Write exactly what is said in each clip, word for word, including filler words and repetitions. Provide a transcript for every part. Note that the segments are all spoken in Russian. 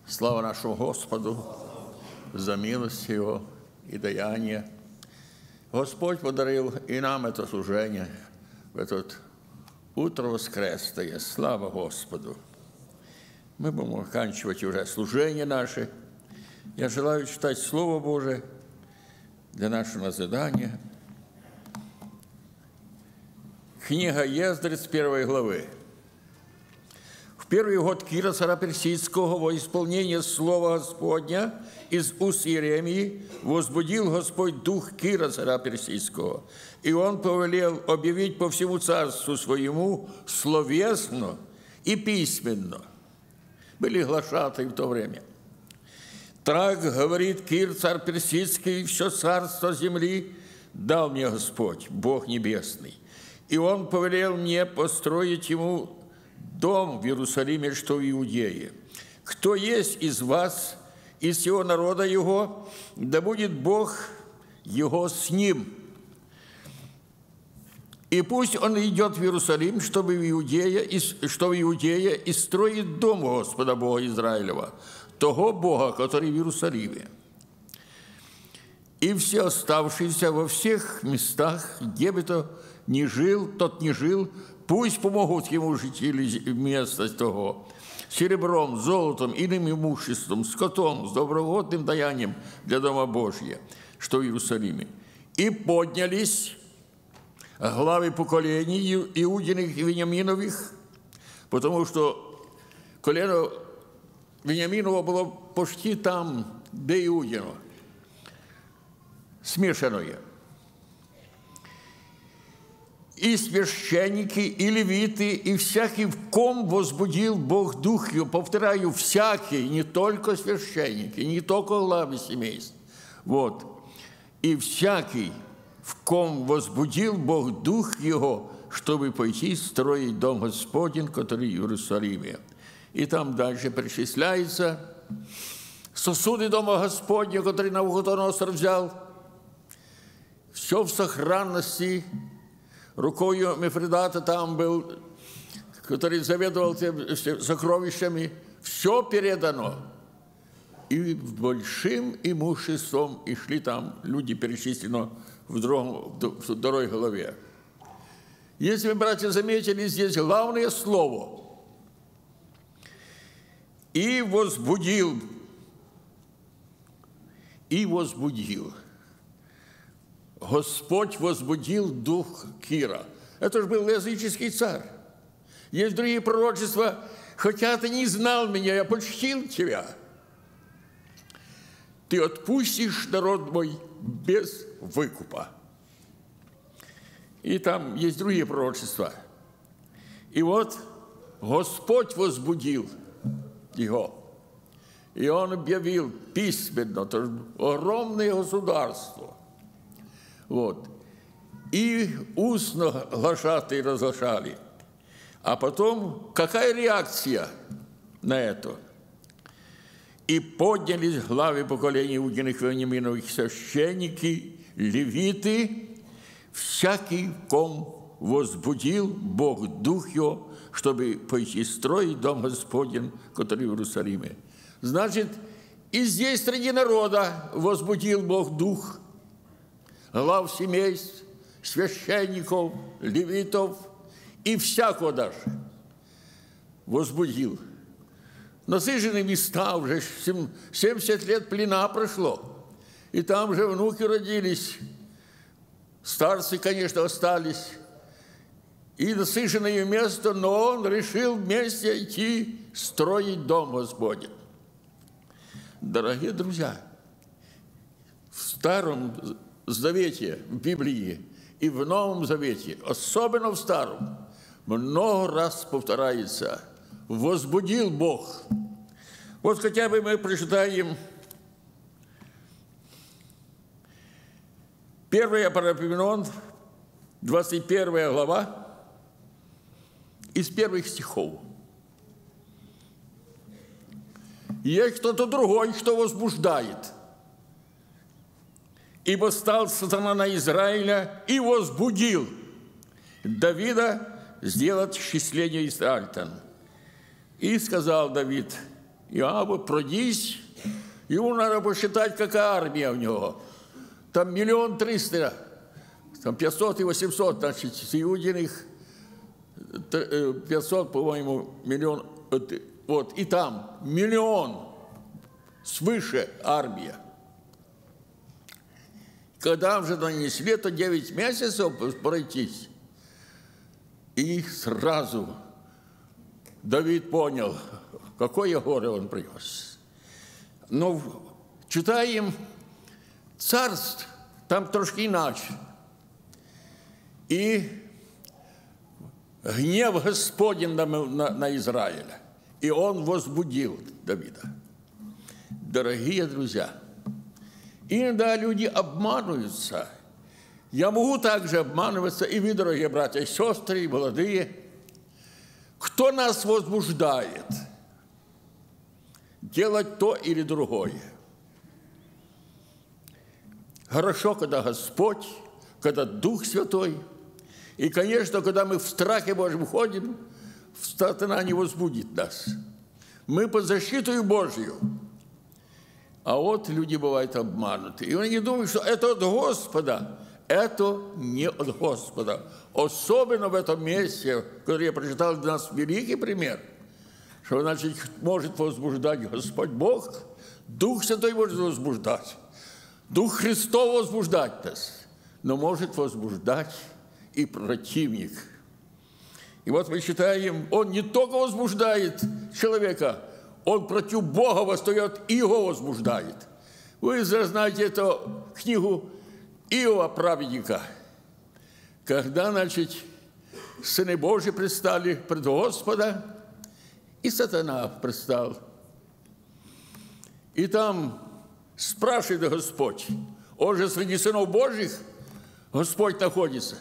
Слава нашему Господу за милость Его и даяние. Господь подарил и нам это служение в это утро воскресное. Слава Господу! Мы будем оканчивать уже служение наше. Я желаю читать Слово Божие для нашего назидания. Книга Ездры с первой главы. В первый год Кира, царя Персидского, во исполнение слова Господня из уст Иеремии возбудил Господь дух Кира, царя Персидского, и он повелел объявить по всему царству своему словесно и письменно. Были глашатые в то время. Так говорит Кир, царь Персидский, все царство земли дал мне Господь, Бог Небесный. И он повелел мне построить ему дом в Иерусалиме, что в Иудее. Кто есть из вас, из всего народа его, да будет Бог его с ним. И пусть он идет в Иерусалим, чтобы в Иудее, что в Иудее, и строит дом Господа Бога Израилева, того Бога, который в Иерусалиме. И все оставшиеся во всех местах, где бы то ни жил, тот не жил, пусть помогут ему жители места того, серебром, золотом, иным имуществом, скотом, с доброгодным даянием для Дома Божия, что в Иерусалиме. И поднялись главы поколений Иудиных и Вениаминовых, потому что колено Вениаминова было почти там, где Иудино, смешанное. И священники, и левиты, и всякий, в ком возбудил Бог дух его. Повторяю, всякий, не только священники, не только главы семейств. Вот. И всякий, в ком возбудил Бог дух его, чтобы пойти строить дом Господень, который в Иерусалиме. И там дальше перечисляется сосуды дома Господня, который Навуходоносор взял. Все в сохранности. Рукою Мефредата там был, который заведовал тем сокровищами. Все передано. И большим имуществом, и шли там, люди перечислены в, другом, в второй главе. Если вы, братья, заметили, здесь главное слово. И возбудил. И возбудил. Господь возбудил дух Кира. Это же был языческий царь. Есть другие пророчества. Хотя ты не знал меня, я почтил тебя. Ты отпустишь народ мой без выкупа. И там есть другие пророчества. И вот Господь возбудил его. И он объявил письменно, это огромное государство. Вот. И устно глашатые разглашали. А потом, какая реакция на это? И поднялись главы поколений Иудиных и Вениаминовых, священники, левиты, всякий, ком возбудил Бог дух его, чтобы пойти строить дом Господень, который в Иерусалиме. Значит, и здесь среди народа возбудил Бог дух глав семейств, священников, левитов и всякого даже возбудил. Насыженные места, уже семьдесят лет плена прошло, и там же внуки родились, старцы, конечно, остались, и насыженное место, но он решил вместе идти строить дом Господень. Дорогие друзья, в Старом Завете, в Библии и в Новом Завете, особенно в Старом, много раз повторяется «возбудил Бог». Вот хотя бы мы прочитаем первое Паралипоменон, двадцать первая глава, из первых стихов. Есть кто-то другой, что возбуждает. «Ибо стал сатана на Израиля и возбудил Давида сделать счисление израильтян. И сказал Давид Иоанна, пройдись, ему надо посчитать, какая армия у него. Там миллион триста, там пятьсот и восемьсот, значит, с иудиных пятьсот, по-моему, миллион. Вот, и там миллион свыше армия. Когда уже нанесли, то девять месяцев пройтись. И сразу Давид понял, какое горе он принес. Но читаем царств, там трошки иначе. И гнев Господень на, на, на Израиля. И он возбудил Давида. Дорогие друзья, иногда люди обманываются. Я могу также обманываться, и вы, дорогие братья и сестры, и молодые. Кто нас возбуждает делать то или другое? Хорошо, когда Господь, когда Дух Святой. И, конечно, когда мы в страхе Божьем ходим, сатана не возбудит нас. Мы под защиту Божью. А вот люди бывают обмануты. И они думают, что это от Господа. Это не от Господа. Особенно в этом месте, который я прочитал для нас великий пример, что, значит, может возбуждать Господь Бог, Дух Святой может возбуждать, Дух Христов возбуждать нас, но может возбуждать и противник. И вот мы читаем, он не только возбуждает человека, он против Бога восстает и его возбуждает. Вы знаете эту книгу Иова, праведника, когда, значит, сыны Божьи предстали пред Господа, и сатана предстал. И там спрашивает Господь, он же среди сынов Божьих Господь находится.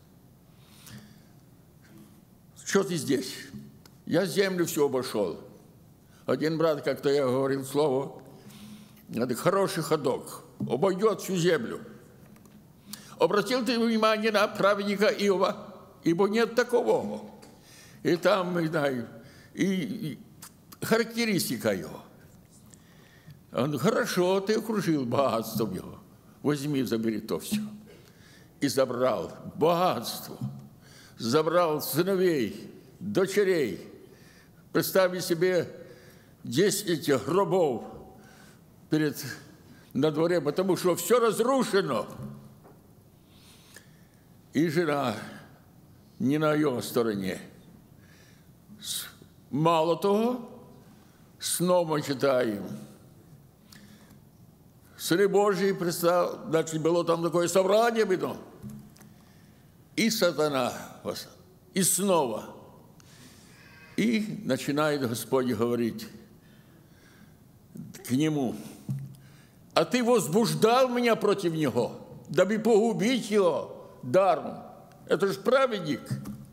Что ты здесь? Я землю все обошел. Один брат, как-то я говорил слово, это хороший ходок, обойдет всю землю. Обратил ты внимание на праведника Иова, ибо нет такого. И там, не знаю, и, и характеристика его. Он, хорошо, ты окружил богатством его. Возьми, забери то все. И забрал богатство, забрал сыновей, дочерей. Представьте себе десять гробов перед, на дворе, потому что все разрушено. И жена не на ее стороне. Мало того, снова читаем. Сыны Божьи, представь, значит, было там такое собрание, было. И сатана, и снова. И начинает Господь говорить к нему: а ты возбуждал меня против него, дабы погубить его даром. Это же праведник.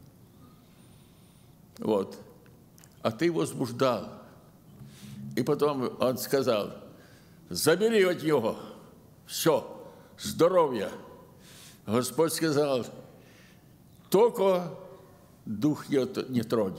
Вот. А ты возбуждал. И потом он сказал: забери от него все, здоровье. Господь сказал: только дух не тронь.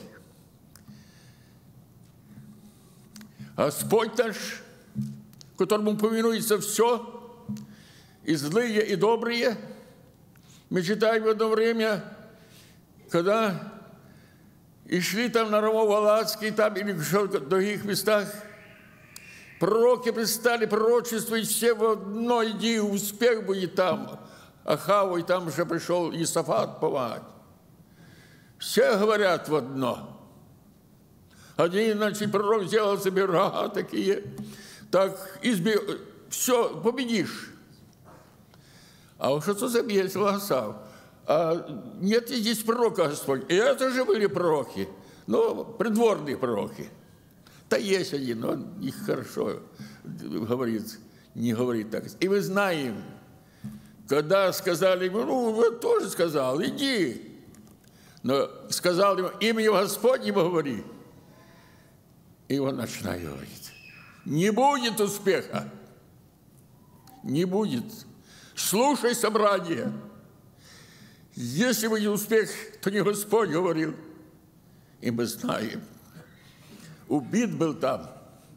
Господь наш, которому повинуется все, и злые, и добрые. Мы читаем в одно время, когда и шли там на Ромово-Валацкий, там или в других местах, пророки предстали пророчествовать, все в одно, иди, успех будет там. Ахаву, и там уже пришел Иосафат помогать. Все говорят в одно. Один, значит, пророк сделал себе рога такие, так, изби... все, победишь. А уж что за бесил Асав? А нет здесь пророка, Господь. И это же были пророки, ну, придворные пророки. Да есть один, он их хорошо говорит, не говорит так. И мы знаем, когда сказали ему, ну, вы тоже сказал, иди. Но сказал ему, именем Господним говори. И он начинает говорить: не будет успеха. Не будет. Слушай собрание. Если будет успех, то не Господь говорил. И мы знаем, убит был там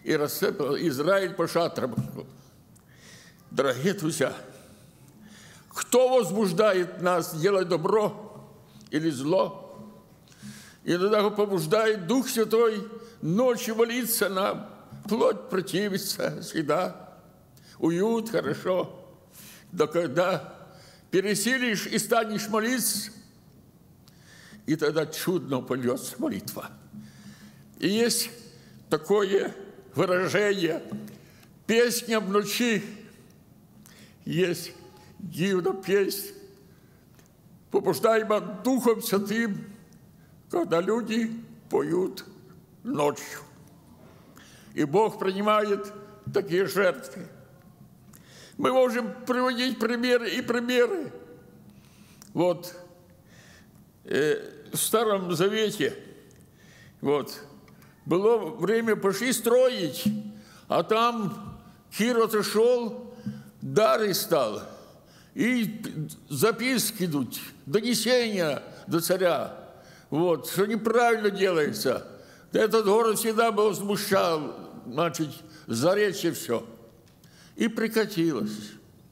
и рассыпал Израиль по шатрам. Дорогие друзья, кто возбуждает нас делать добро или зло? Иногда побуждает Дух Святой ночью молиться нам, плоть противится всегда. Уют, хорошо. Но когда пересилишь и станешь молиться, и тогда чудно польется молитва. И есть такое выражение «песня в ночи». Есть дивна песнь, побуждаема Духом Святым, когда люди поют ночью. И Бог принимает такие жертвы. Мы можем приводить примеры и примеры. Вот э, в Старом Завете вот, было время пошли строить, а там Кир отошел, дары стал, и записки идут, донесения до царя, вот, что неправильно делается. Этот город всегда был возмущал, значит, заречье все. И прекратилось.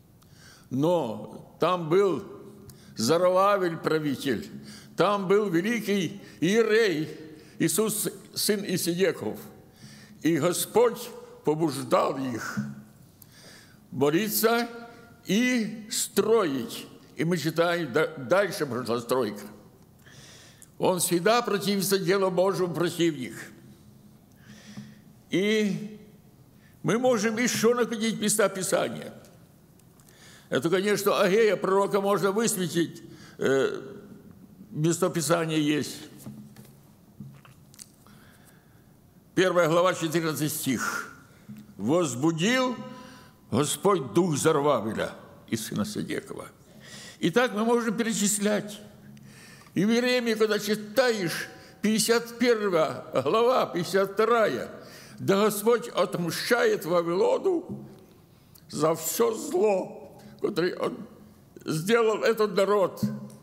Но там был Зоровавель правитель, там был великий иерей Иисус, сын Исидеков. И Господь побуждал их молиться и строить. И мы читаем, дальше пошла стройка. Он всегда противится делу Божьему, противник. И мы можем еще находить места Писания. Это, конечно, Агея, пророка, можно высветить. Э, место Писания есть. Первая глава, четырнадцатый стих. «Возбудил Господь дух Зоровавеля и сына Седекова». Итак, мы можем перечислять. И в Иеремии, когда читаешь, пятьдесят первая глава, пятьдесят вторая, да Господь отмщает Вавилону за все зло, которое Он сделал этот народ.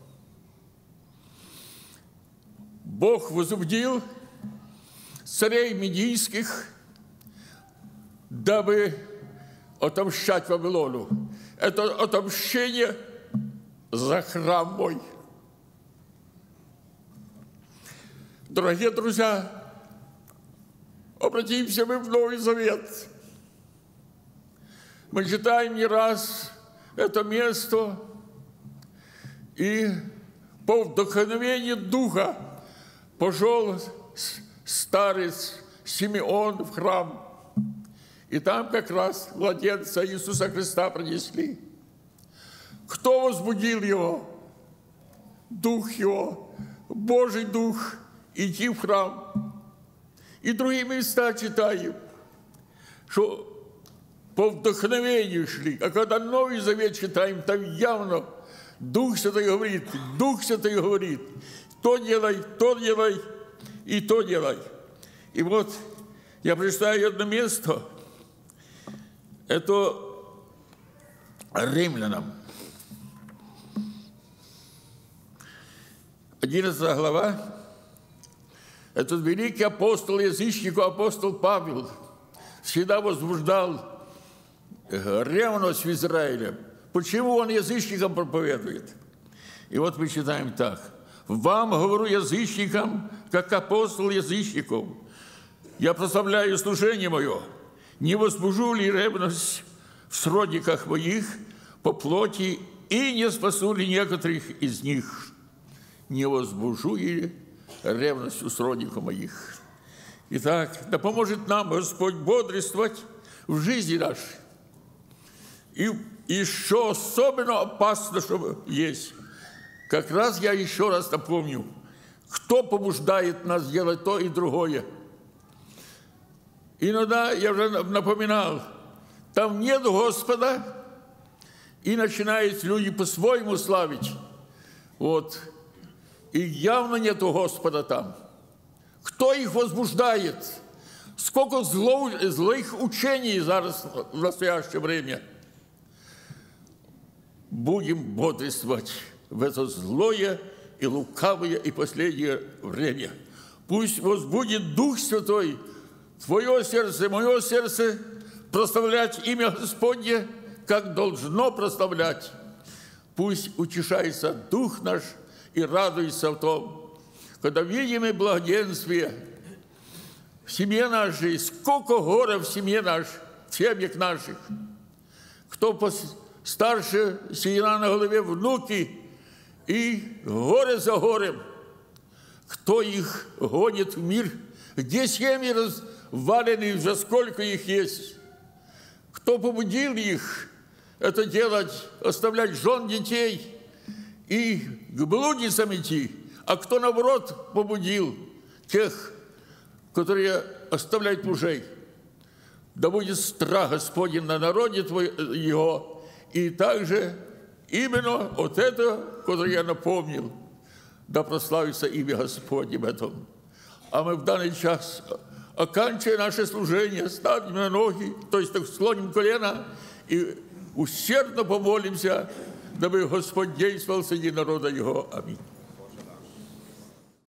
Бог возбудил царей медийских, дабы отомщать Вавилону. Это отомщение за храм мой. Дорогие друзья, обратимся мы в Новый Завет. Мы читаем не раз это место, и по вдохновению Духа пошел старец Симеон в храм. И там как раз младенца Иисуса Христа принесли. Кто возбудил его? Дух его, Божий Дух, идти в храм. И другие места читаем, что по вдохновению шли. А когда Новый Завет читаем, там явно Дух Святой говорит, Дух Святой говорит, то делай, то делай и то делай. И вот я прочитаю одно место. Это Римлянам. одиннадцатая глава. Этот великий апостол, язычник, апостол Павел, всегда возбуждал ревность в Израиле. Почему он язычникам проповедует? И вот мы читаем так. «Вам говорю язычникам, как апостол язычников. Я прославляю служение мое. Не возбужу ли ревность в сродниках моих по плоти, и не спасу ли некоторых из них? Не возбужу ли ревность у сродников моих?» Итак, да поможет нам Господь бодрствовать в жизни нашей. И еще особенно опасно, что есть. Как раз я еще раз напомню, кто побуждает нас делать то и другое. Иногда, я уже напоминал, там нет Господа, и начинают люди по-своему славить. Вот. И явно нету Господа там. Кто их возбуждает? Сколько зло, злых учений зараз в настоящее время. Будем бодрствовать в это злое и лукавое и последнее время. Пусть возбудит Дух Святой твое сердце, мое сердце прославлять имя Господне, как должно прославлять. Пусть утешается дух наш и радуется в том, когда видим и благоденствие в семье нашей, сколько горя в семье нашей, в семьях наших. Кто старше, седина на голове, внуки, и горе за горем. Кто их гонит в мир, где семьи развалены, уже сколько их есть. Кто побудил их это делать, оставлять жен, детей и к блудницам идти, а кто, наоборот, побудил тех, которые оставляют мужей. Да будет страх Господень на народе твоего, его, и также именно вот это, которое я напомнил, да прославится имя Господне в этом. А мы в данный час, оканчивая наше служение, станем на ноги, то есть так склоним колено и усердно помолимся, дабы Господь действовал среди народа Его. Аминь.